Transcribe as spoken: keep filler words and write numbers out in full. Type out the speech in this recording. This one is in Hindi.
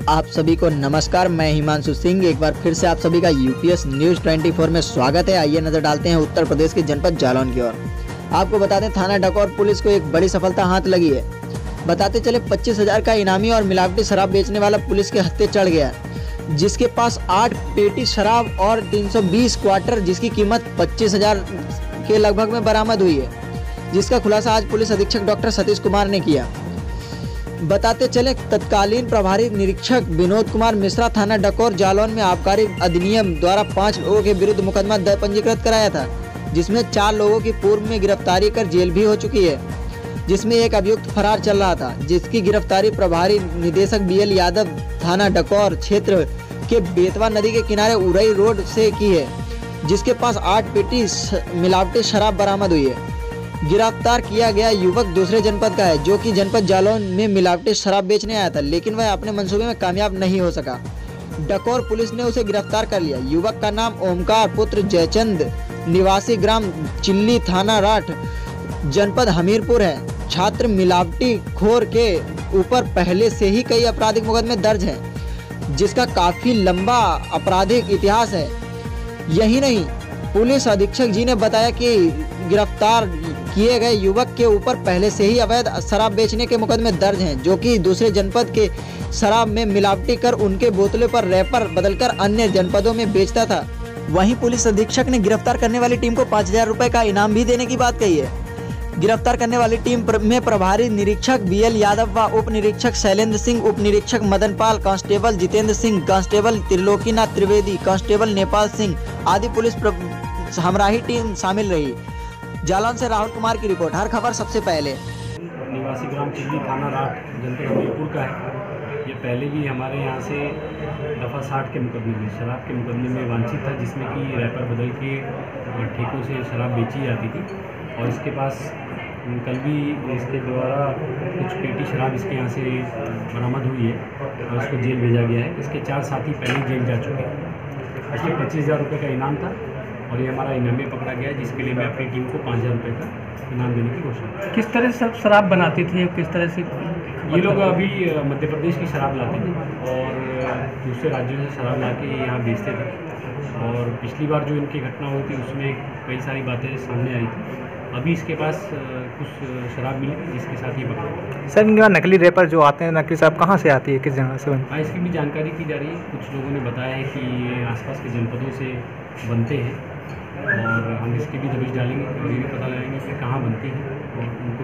आप सभी को नमस्कार। मैं हिमांशु सिंह एक बार फिर से आप सभी का यूपीएस न्यूज़ चौबीस में स्वागत है। आइए नजर डालते हैं उत्तर प्रदेश के जनपद जालौन की ओर। आपको बता दें, थाना डकौर पुलिस को एक बड़ी सफलता हाथ लगी है। बताते चले पच्चीस हजार का इनामी और मिलावटी शराब बेचने वाला पुलिस के हत्थे चढ़ गया, जिसके पास आठ पेटी शराब और तीन सौ बीस क्वार्टर जिसकी कीमत पच्चीस हजार के लगभग में बरामद हुई है, जिसका खुलासा आज पुलिस अधीक्षक डॉक्टर सतीश कुमार ने किया। बताते चले, तत्कालीन प्रभारी निरीक्षक विनोद कुमार मिश्रा थाना डकौर जालौन में आबकारी अधिनियम द्वारा पांच लोगों के विरुद्ध मुकदमा दर्ज पंजीकृत कराया था, जिसमें चार लोगों की पूर्व में गिरफ्तारी कर जेल भी हो चुकी है, जिसमें एक अभियुक्त फरार चल रहा था, जिसकी गिरफ्तारी प्रभारी निदेशक बी एल यादव थाना डकौर क्षेत्र के बेतवा नदी के किनारे उरई रोड से की है, जिसके पास आठ पेटी मिलावटी शराब बरामद हुई है। गिरफ्तार किया गया युवक दूसरे जनपद का है, जो कि जनपद जालौन में मिलावटी शराब बेचने आया था, लेकिन वह अपने मंसूबे में कामयाब नहीं हो सका। डकौर पुलिस ने उसे गिरफ्तार कर लिया। युवक का नाम ओमकार पुत्र जयचंद, निवासी ग्राम चिल्ली, थाना राठ, जनपद हमीरपुर है। छात्र मिलावटी खोर के ऊपर पहले से ही कई आपराधिक मुकदमे दर्ज हैं, जिसका काफी लंबा आपराधिक इतिहास है। यही नहीं, पुलिस अधीक्षक जी ने बताया कि गिरफ्तार किए गए युवक के ऊपर पहले से ही अवैध शराब बेचने के मुकदमे दर्ज हैं, जो कि दूसरे जनपद के शराब में मिलावटी कर उनके बोतलों पर रैपर बदलकर अन्य जनपदों में बेचता था। वहीं पुलिस अधीक्षक ने गिरफ्तार करने वाली टीम को पाँच हजार रुपए का इनाम भी देने की बात कही है। गिरफ्तार करने वाली टीम में प्रभारी निरीक्षक बी एल यादव व उप निरीक्षक शैलेंद्र सिंह, उप निरीक्षक Madan Pal, constable Jitendra Singh, constable Trilokinath Trivedi, constable Nepal Singh आदि पुलिस हमराही टीम शामिल रही। जालौन से राहुल कुमार की रिपोर्ट। हर खबर सबसे पहले। निवासी ग्राम चिल्ली, थाना राठ, जनपद हमीरपुर का है। ये पहले भी हमारे यहाँ से दफ़ा साठ के मुकदमे में, शराब के मुकदमे में वांछित था, जिसमें कि रैपर बदल के ठेकों से शराब बेची जाती थी। और इसके पास कल भी इसके द्वारा कुछ पेटी शराब इसके यहाँ से बरामद हुई है और इसको जेल भेजा गया है। इसके चार साथी पहले जेल जा चुके हैं। इसमें पच्चीस हज़ार रुपये का इनाम था और ये हमारा इनामी पकड़ा गया, जिसके लिए मैं अपनी टीम को पाँच हज़ार रुपये का इनाम देने की कोशिश। किस तरह से शराब बनाती थी, किस तरह से ये लोग अभी मध्य प्रदेश की शराब लाते थे और दूसरे राज्यों से शराब ला के यहाँ बेचते थे। और पिछली बार जो इनकी घटना हुई थी उसमें कई सारी बातें सामने आई थी। अभी इसके पास कुछ शराब मिली जिसके साथ ये पकड़ा। सर, इनके नकली रैपर जो आते हैं, नकली शराब कहाँ से आती है, किस जगह से बनती है? हाँ, इसकी भी जानकारी की जा रही है। कुछ लोगों ने बताया है कि ये आसपास के जनपदों से बनते हैं और हम इसकी भी दबिश डालेंगे और ये भी पता लगाएंगे कि कहाँ बनती है और